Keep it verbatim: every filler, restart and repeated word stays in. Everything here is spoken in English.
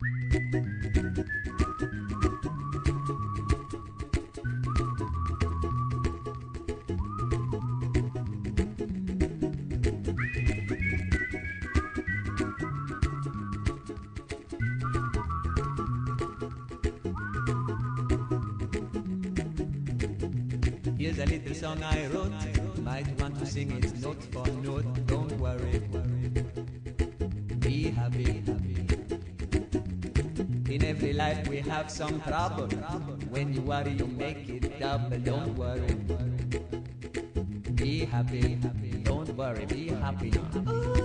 Here's a little song I wrote. Might want to sing it note for note. Don't worry, be happy. In every life we have some trouble. When you worry you make it double. Don't worry, be happy. Don't worry, be happy now.